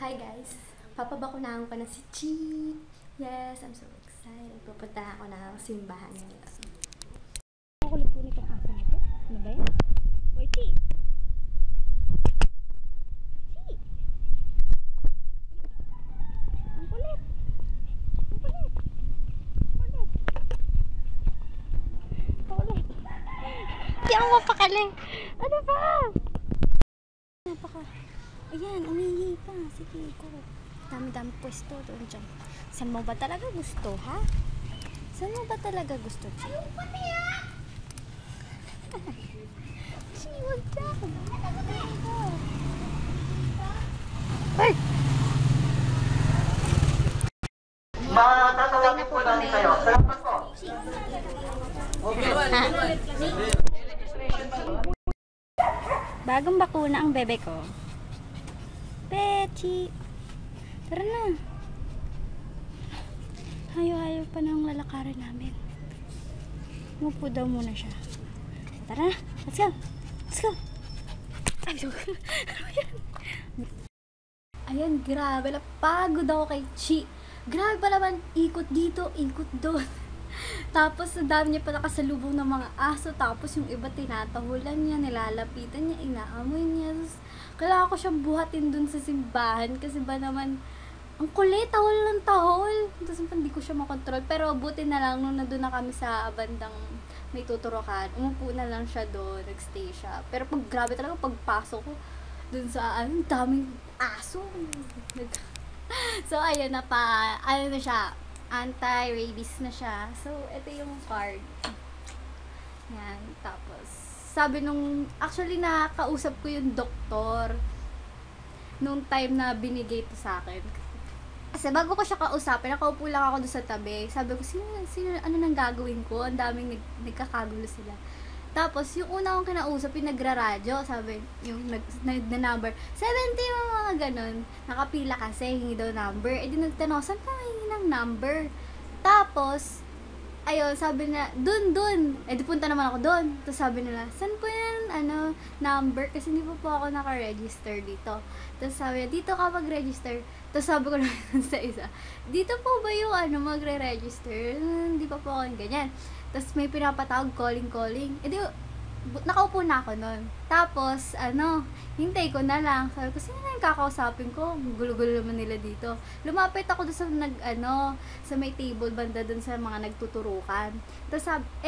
Hi guys! Papabakunahan ko na si Chi! Yes, I'm so excited. Pupunta ako na simbahan ngayon. Kulit-kulit ang aso nito. Ano ba yan? Hoy, Chi! Chi! Ang kulit! Ang kulit! Ang kulit! Ang kulit! Hindi ako mapakali! Ano ba? Ayan, umihi pa. Sige, go. Dami-dami pwesto doon dyan. Saan mo ba talaga gusto, ha? Saan mo ba talaga gusto, Chi? Ayaw pa niya! Chi, wag dyan! Ay! Matatawagin po namin kayo. Salamat po. Bagong bakuna ang bebe ko. Pechi! Tara na! Ayaw-ayaw pa ng lalakarin namin. Umupo daw muna siya. Tara na! Let's go! Let's go! Ay, so, ano yan? Ayan, grabe. Napagod ako kay Chi. Grabe pa naman. Ikot dito, ikot doon. Tapos, ang dami niya pa nakasalubong ng mga aso. Tapos, yung iba tinatahulan niya, nilalapitan niya, inaamoy niya. Tapos, kailangan ko siyang buhatin dun sa simbahan. Kasi ba naman, ang kulit, tahol ng tahol. Tapos, hindi ko siya makontrol. Pero, buti na lang, nung nandun na kami sa bandang may tuturukan, umupo na lang siya doon, nagstay siya. Pero, grabe talaga, pagpasok ko, dun sa, daming aso. So, ayun na pa, na siya, anti-rabies na siya. So, ito yung card. Yan. Tapos, sabi nung, actually, nakausap ko yung doktor nung time na binigay ito sa akin. Kasi bago ko siya kausapin, nakaupo lang ako doon sa tabi. Sabi ko, ano nang gagawin ko? Ang daming nagkakagulo sila. Tapos, yung una kong kinausap, yung nagra-radyo, sabi, yung number, 70 yung mga ganun. Nakapila kasi, hingi daw number. Eh, di nagtanong, saan pa hingi ng number? Tapos, ayun, sabi na, dun. Eh, di punta naman ako dun. Tapos sabi nila, saan po yan, number? Kasi hindi po ako naka-register dito. Tapos sabi niya, dito ka mag-register. Tapos sabi ko naman sa isa, dito po ba yung magre-register? Hindi pa po ako yung ganyan. Tapos may pinapatawag, calling. Eh di, nakaupo na ako nun. Tapos, hintay ko na lang. Sabi ko, sino na yung kakausapin ko? Gulo-gulo naman nila dito. Lumapit ako doon sa sa may table banda doon sa mga nagtuturukan. Tapos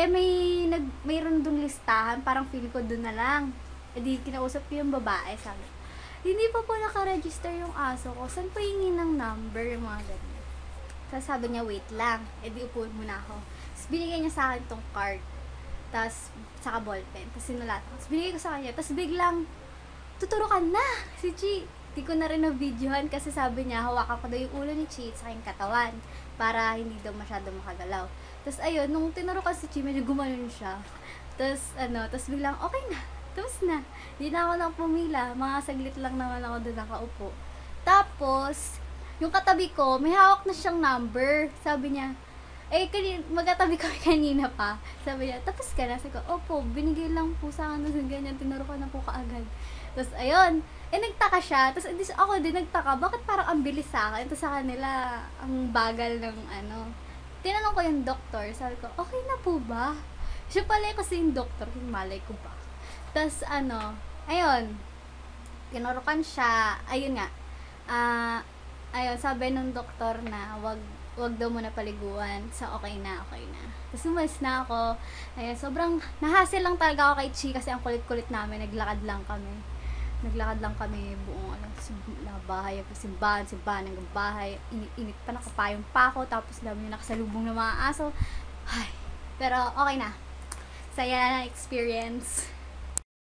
mayroon doon listahan, parang feel ko doon na lang. Eh di, kinausap ko yung babae, sabi, hindi pa po naka-register yung aso ko. Saan po hingin ng number, yung mga ganyan. Tapos sabi niya, wait lang. Eh di, upo muna ako. Tapos binigay niya sa akin tong card. Tapos, saka ballpen. Tapos sinulat ko. Tapos binigay ko sa kanya. Tapos biglang, tuturukan na si Chi. Di ko na rin na-videohan kasi sabi niya, hawakan ko daw yung ulo ni Chi sa aking katawan para hindi daw masyado makagalaw. Tapos ayun, nung tinurukan si Chi, medyo gumanon siya. Tapos, tapos biglang, okay na. Tapos na. Di na ako nang pumila. Mga saglit lang naman ako doon nakaupo. Tapos, yung katabi ko, may hawak na siyang number. Sabi niya, magkatabi kami kanina pa. Sabi niya, tapos ka na? Sabi ko, opo, binigay lang po sa akin, ganyan, tinurukan na po kaagad. Tapos, ayun, nagtaka siya. Tapos, ako din nagtaka, bakit parang ang bilis sa akin? Tapos, sa kanila, ang bagal ng Tinanong ko yung doktor, sabi ko, okay na po ba? Siya pala kasi yung doktor, yung malay ko ba? Tapos, ayun, tinurukan siya, ayun nga, ayun, sabi nung doktor na, wag daw muna paliguan sa okay na. Tapos umalis na ako. Ayan, sobrang nahassle lang talaga ako kay Chi kasi ang kulit-kulit namin. Naglakad lang kami buong bahay, simbahan hanggang bahay. Init pa, nakapayong pa ako. Tapos dami yung nakasalubong ng mga aso. Ay, pero okay na. Saya na experience.